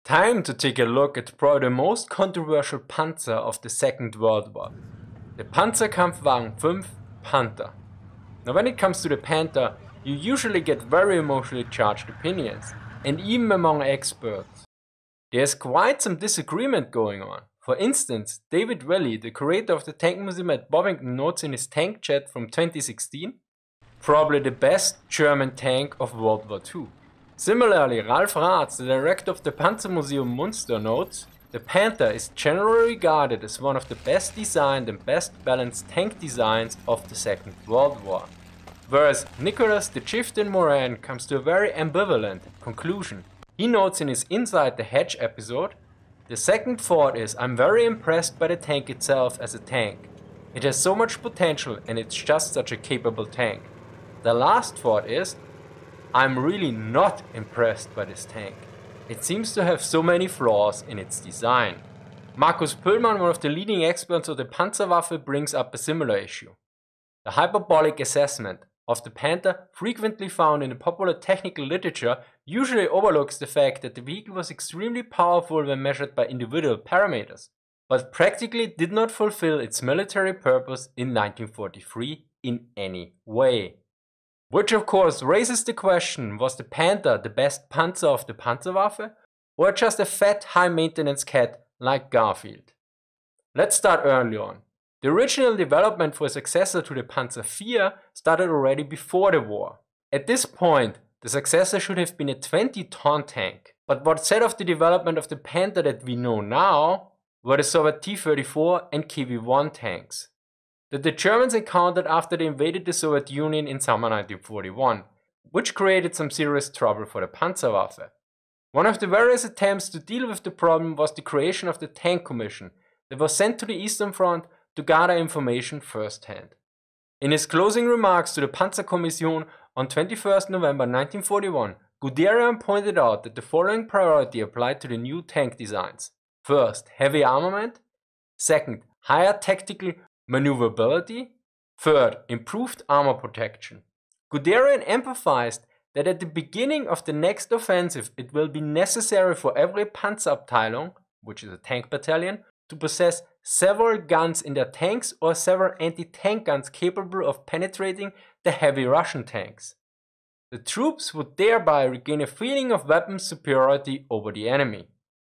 Time to take a look at probably the most controversial Panzer of the Second World War, the Panzerkampfwagen 5 Panther. Now when it comes to the Panther, you usually get very emotionally charged opinions, and even among experts. There's quite some disagreement going on. For instance, David Welly, the curator of the Tank Museum at Bovington, notes in his tank chat from 2016, probably the best German tank of World War II. Similarly, Ralf Raths, the director of the Panzermuseum Münster, notes, the Panther is generally regarded as one of the best designed and best balanced tank designs of the Second World War. Whereas Nicolas de Chieftain Morin comes to a very ambivalent conclusion. He notes in his Inside the Hedge episode, the second thought is, I'm very impressed by the tank itself as a tank. It has so much potential and it's just such a capable tank. The last thought is, I'm really not impressed by this tank. It seems to have so many flaws in its design. Markus Pöllmann, one of the leading experts of the Panzerwaffe, brings up a similar issue. The hyperbolic assessment of the Panther, frequently found in the popular technical literature, usually overlooks the fact that the vehicle was extremely powerful when measured by individual parameters, but practically did not fulfill its military purpose in 1943 in any way. Which of course raises the question, was the Panther the best Panzer of the Panzerwaffe, or just a fat high maintenance cat like Garfield? Let's start early on. The original development for a successor to the Panzer IV started already before the war. At this point, the successor should have been a 20-ton tank, but what set off the development of the Panther that we know now were the Soviet T-34 and KV-1 tanks that the Germans encountered after they invaded the Soviet Union in summer 1941, which created some serious trouble for the Panzerwaffe. One of the various attempts to deal with the problem was the creation of the Tank Commission that was sent to the Eastern Front to gather information firsthand. In his closing remarks to the Panzerkommission on 21 November 1941, Guderian pointed out that the following priority applied to the new tank designs. First, heavy armament. Second, higher tactical maneuverability. Third, improved armor protection. Guderian emphasized that at the beginning of the next offensive it will be necessary for every Panzerabteilung, which is a tank battalion, to possess several guns in their tanks or several anti-tank guns capable of penetrating the heavy Russian tanks. The troops would thereby regain a feeling of weapon superiority over the enemy.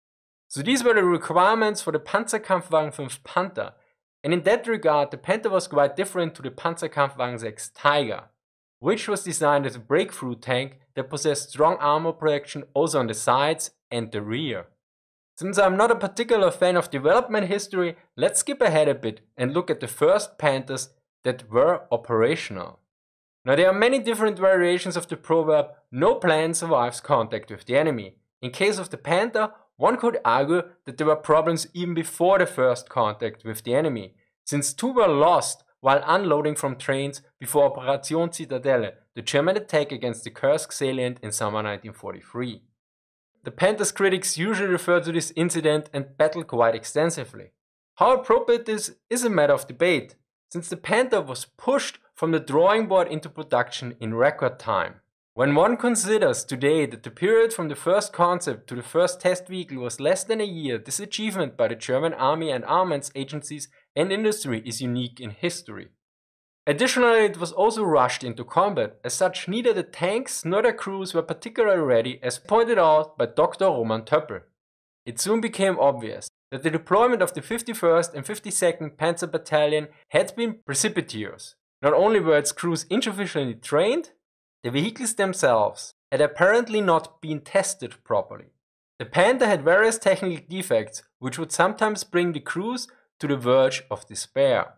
So these were the requirements for the Panzerkampfwagen 5 Panther, and in that regard the Panther was quite different to the Panzerkampfwagen 6 Tiger, which was designed as a breakthrough tank that possessed strong armor protection also on the sides and the rear. Since I'm not a particular fan of development history, let's skip ahead a bit and look at the first Panthers that were operational. Now there are many different variations of the proverb, no plan survives contact with the enemy. In case of the Panther, one could argue that there were problems even before the first contact with the enemy, since two were lost while unloading from trains before Operation Zitadelle, the German attack against the Kursk salient in summer 1943. The Panther's critics usually refer to this incident and battle quite extensively. How appropriate this is a matter of debate, since the Panther was pushed from the drawing board into production in record time. When one considers today that the period from the first concept to the first test vehicle was less than a year, this achievement by the German army and armaments agencies and industry is unique in history. Additionally, it was also rushed into combat, as such neither the tanks nor their crews were particularly ready, as pointed out by Dr. Roman Töppel. It soon became obvious that the deployment of the 51st and 52nd Panzer Battalion had been precipitous. Not only were its crews insufficiently trained, the vehicles themselves had apparently not been tested properly. The Panther had various technical defects, which would sometimes bring the crews to the verge of despair.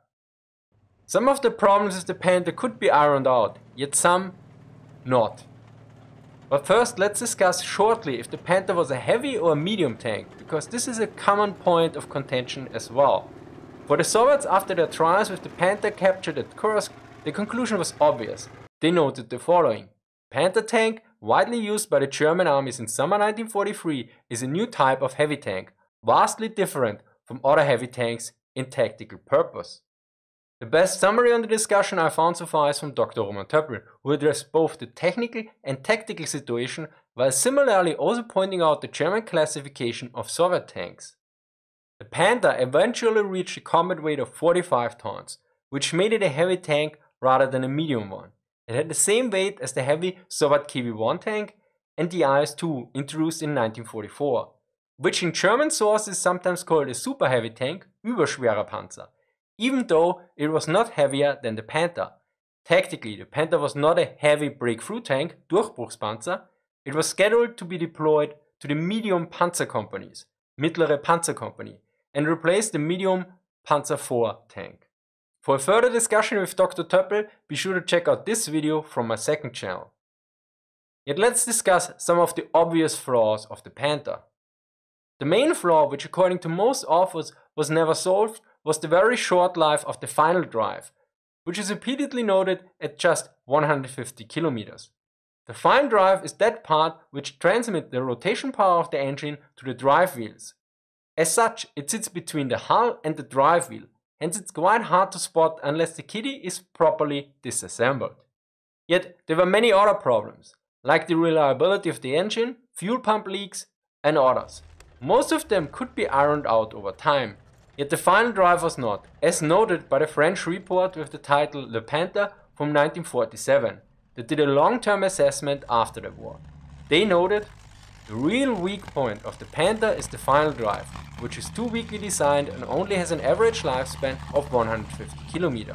Some of the problems with the Panther could be ironed out, yet some not. But first let's discuss shortly if the Panther was a heavy or a medium tank, because this is a common point of contention as well. For the Soviets, after their trials with the Panther captured at Kursk, the conclusion was obvious. They noted the following. Panther tank, widely used by the German army since summer 1943, is a new type of heavy tank, vastly different from other heavy tanks in tactical purpose. The best summary on the discussion I found so far is from Dr. Roman Töppel, who addressed both the technical and tactical situation while similarly also pointing out the German classification of Soviet tanks. The Panther eventually reached a combat weight of 45 tons, which made it a heavy tank rather than a medium one. It had the same weight as the heavy Soviet KV-1 tank and the IS-2 introduced in 1944, which in German sources is sometimes called a super heavy tank, Überschwerer Panzer, even though it was not heavier than the Panther. Tactically, the Panther was not a heavy breakthrough tank, Durchbruchspanzer. It was scheduled to be deployed to the medium Panzer companies, Mittlere Panzerkompanie, and replace the medium Panzer IV tank. For a further discussion with Dr. Töppel, be sure to check out this video from my second channel. Yet let's discuss some of the obvious flaws of the Panther. The main flaw, which according to most authors was never solved, was the very short life of the final drive, which is repeatedly noted at just 150 kilometers. The final drive is that part which transmits the rotation power of the engine to the drive wheels. As such, it sits between the hull and the drive wheel, hence it's quite hard to spot unless the kitty is properly disassembled. Yet there were many other problems, like the reliability of the engine, fuel pump leaks, and others. Most of them could be ironed out over time, yet the final drive was not, as noted by the French report with the title Le Panther from 1947, that did a long-term assessment after the war. They noted, the real weak point of the Panther is the final drive, which is too weakly designed and only has an average lifespan of 150 km.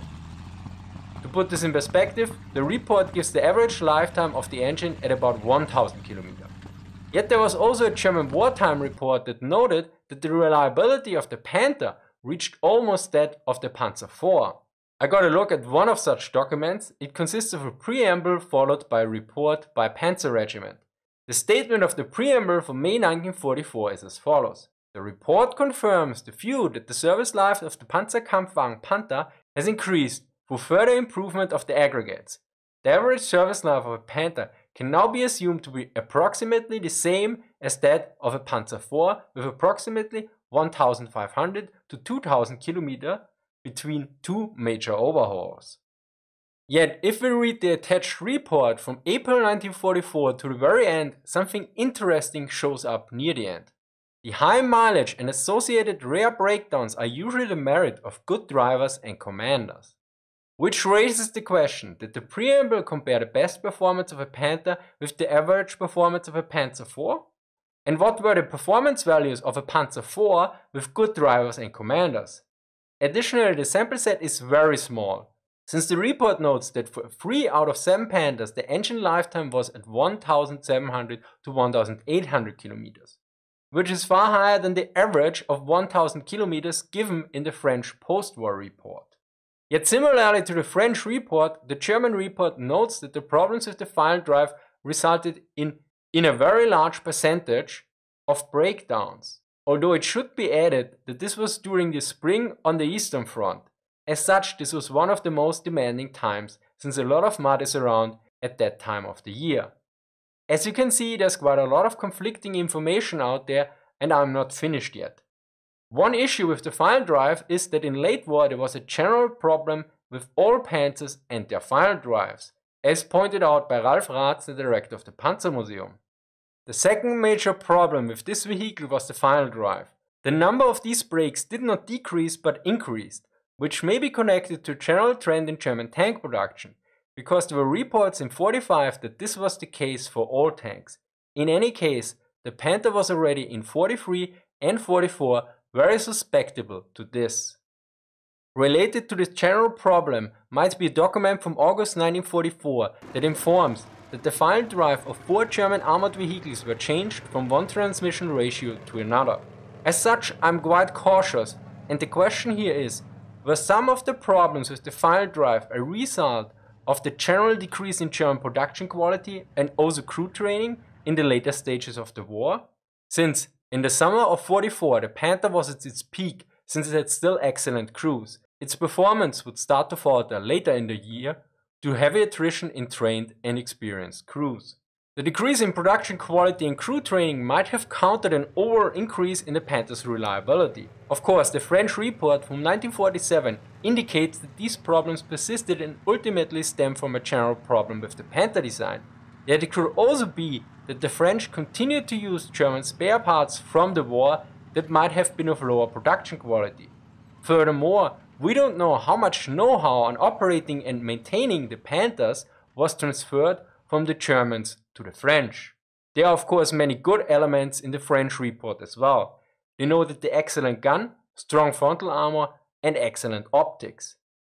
To put this in perspective, the report gives the average lifetime of the engine at about 1000 km. Yet there was also a German wartime report that noted that the reliability of the Panther reached almost that of the Panzer IV. I got a look at one of such documents. It consists of a preamble followed by a report by Panzer Regiment. The statement of the preamble from May 1944 is as follows. The report confirms the view that the service life of the Panzerkampfwagen Panther has increased through further improvement of the aggregates. The average service life of a Panther can now be assumed to be approximately the same as that of a Panzer IV, with approximately 1500 to 2000 km between two major overhauls. Yet, if we read the attached report from April 1944 to the very end, something interesting shows up near the end. The high mileage and associated rare breakdowns are usually the merit of good drivers and commanders. Which raises the question, did the preamble compare the best performance of a Panther with the average performance of a Panzer IV? And what were the performance values of a Panzer IV with good drivers and commanders? Additionally, the sample set is very small, since the report notes that for 3 out of 7 Panthers the engine lifetime was at 1700 to 1800 kilometers, which is far higher than the average of 1000 kilometers given in the French post-war report. Yet similarly to the French report, the German report notes that the problems with the final drive resulted in a very large percentage of breakdowns. Although it should be added that this was during the spring on the Eastern Front. As such, this was one of the most demanding times, since a lot of mud is around at that time of the year. As you can see, there's quite a lot of conflicting information out there, and I'm not finished yet. One issue with the final drive is that in late war there was a general problem with all Panzers and their final drives, as pointed out by Ralf Ratz, the director of the Panzermuseum. The second major problem with this vehicle was the final drive. The number of these brakes did not decrease but increased, which may be connected to a general trend in German tank production, because there were reports in 1945 that this was the case for all tanks. In any case, the Panther was already in 1943 and 1944 very susceptible to this. Related to this general problem might be a document from August 1944 that informs that the final drive of 4 German armored vehicles were changed from one transmission ratio to another. As such, I'm quite cautious, and the question here is, were some of the problems with the final drive a result of the general decrease in German production quality and also crew training in the later stages of the war? Since in the summer of 1944 the Panther was at its peak, since it had still excellent crews, its performance would start to falter later in the year due to heavy attrition in trained and experienced crews. The decrease in production quality and crew training might have countered an overall increase in the Panther's reliability. Of course, the French report from 1947 indicates that these problems persisted and ultimately stemmed from a general problem with the Panther design, Yet it could also be that the French continued to use German spare parts from the war that might have been of lower production quality. Furthermore, we don't know how much know-how on operating and maintaining the Panthers was transferred from the Germans to the French. There are of course many good elements in the French report as well. They noted the excellent gun, strong frontal armor and excellent optics.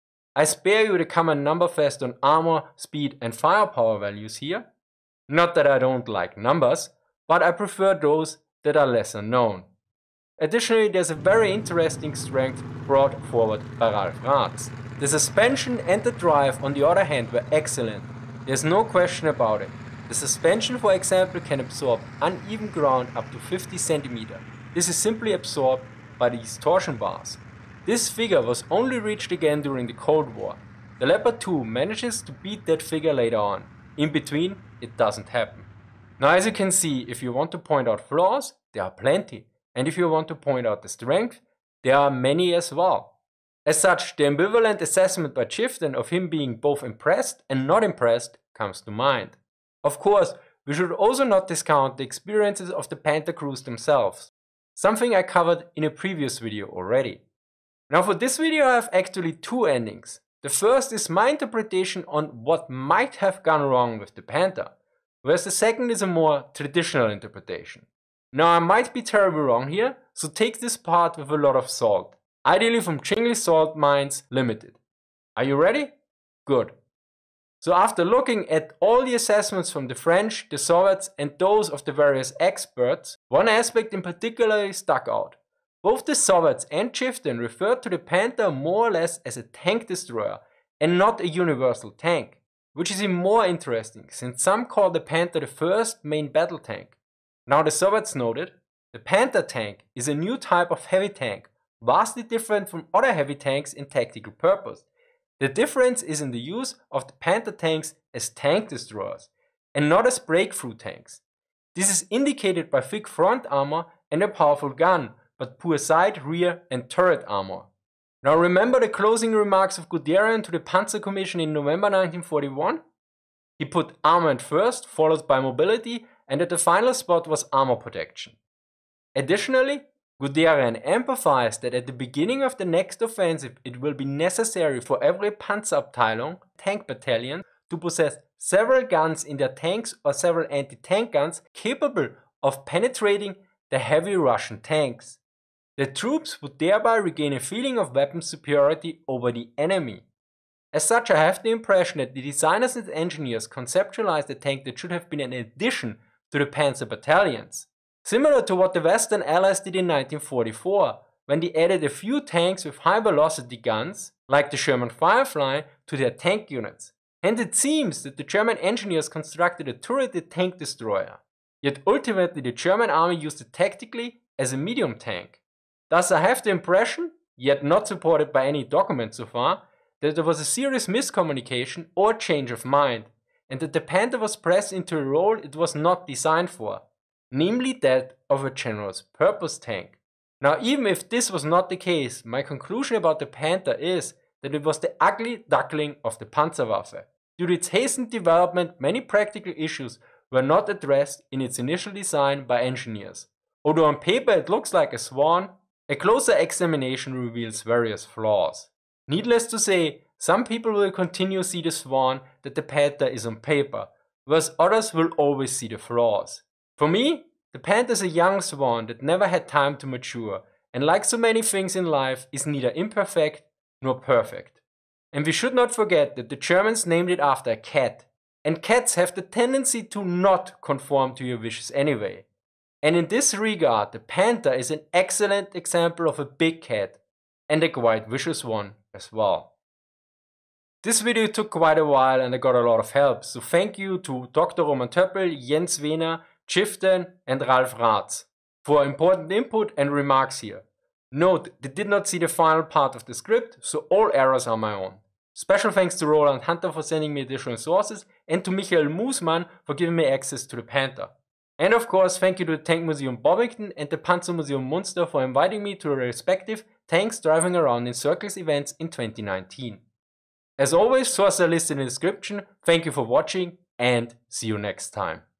I spare you the common numberfest on armor, speed and firepower values here. Not that I don't like numbers, but I prefer those that are lesser known. Additionally, there's a very interesting strength brought forward by Ralf Raths. The suspension and the drive on the other hand were excellent, there's no question about it. The suspension for example can absorb uneven ground up to 50 cm. This is simply absorbed by these torsion bars. This figure was only reached again during the Cold War. The Leopard 2 manages to beat that figure later on. In between, it doesn't happen. Now as you can see, if you want to point out flaws, there are plenty. And if you want to point out the strength, there are many as well. As such, the ambivalent assessment by Chieftain of him being both impressed and not impressed comes to mind. Of course, we should also not discount the experiences of the Panther crews themselves. Something I covered in a previous video already. Now for this video I have actually two endings. The first is my interpretation on what might have gone wrong with the Panther, whereas the second is a more traditional interpretation. Now I might be terribly wrong here, so take this part with a lot of salt. Ideally from Chingley Salt Mines Limited. Are you ready? Good. So after looking at all the assessments from the French, the Soviets and those of the various experts, one aspect in particular stuck out. Both the Soviets and Chieftain referred to the Panther more or less as a tank destroyer and not a universal tank, which is even more interesting since some call the Panther the first main battle tank. Now the Soviets noted, the Panther tank is a new type of heavy tank, vastly different from other heavy tanks in tactical purpose. The difference is in the use of the Panther tanks as tank destroyers and not as breakthrough tanks. This is indicated by thick front armor and a powerful gun, but poor side, rear and turret armor. Now remember the closing remarks of Guderian to the Panzer Commission in November 1941? He put armament first, followed by mobility, and at the final spot was armor protection. Additionally, Guderian emphasized that at the beginning of the next offensive it will be necessary for every Panzerabteilung, tank battalion, to possess several guns in their tanks or several anti-tank guns capable of penetrating the heavy Russian tanks. The troops would thereby regain a feeling of weapon superiority over the enemy. As such, I have the impression that the designers and engineers conceptualized a tank that should have been an addition to the Panzer battalions. Similar to what the Western Allies did in 1944, when they added a few tanks with high velocity guns, like the Sherman Firefly, to their tank units. And it seems that the German engineers constructed a turreted tank destroyer. Yet ultimately the German army used it tactically as a medium tank. Thus I have the impression, yet not supported by any document so far, that there was a serious miscommunication or change of mind, and that the Panther was pressed into a role it was not designed for, namely that of a general purpose tank. Now even if this was not the case, my conclusion about the Panther is that it was the ugly duckling of the Panzerwaffe. Due to its hastened development, many practical issues were not addressed in its initial design by engineers. Although on paper it looks like a swan, a closer examination reveals various flaws. Needless to say, some people will continue to see the swan that the Panther is on paper, whereas others will always see the flaws. For me, the Panther is a young swan that never had time to mature, and like so many things in life, is neither imperfect nor perfect. And we should not forget that the Germans named it after a cat, and cats have the tendency to not conform to your wishes anyway. And in this regard, the Panther is an excellent example of a big cat, and a quite vicious one as well. This video took quite a while and I got a lot of help, so thank you to Dr. Roman Töppel, Jens Wehner, Chieftain and Ralf Raths for important input and remarks here. Note, they did not see the final part of the script, so all errors are my own. Special thanks to Roland Hunter for sending me additional sources and to Michael Moosman for giving me access to the Panther. And of course, thank you to the Tank Museum Bovington and the Panzer Museum Munster for inviting me to their respective Tanks Driving Around in Circles events in 2019. As always, sources are listed in the description. Thank you for watching and see you next time.